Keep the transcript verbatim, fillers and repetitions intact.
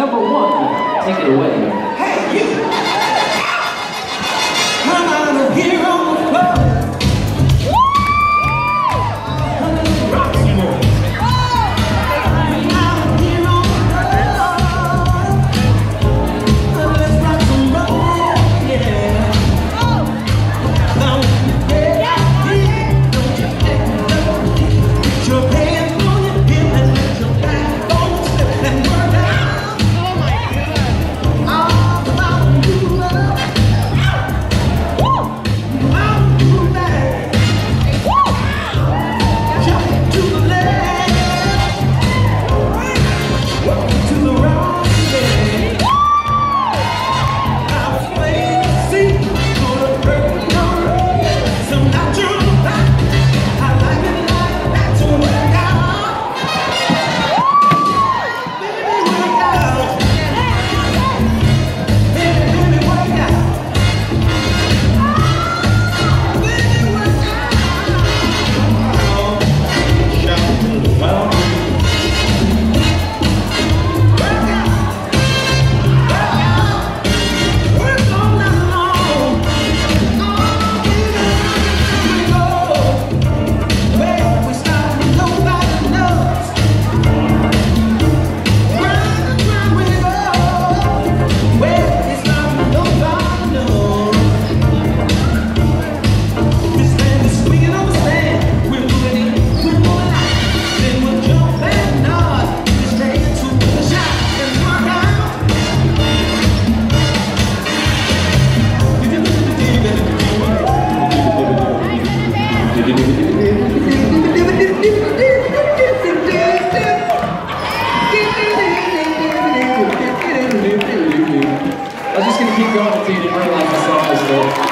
number one. Take it away. Hey, you! Come on here on the floor. I'm just gonna keep going until you didn't realize the song was good.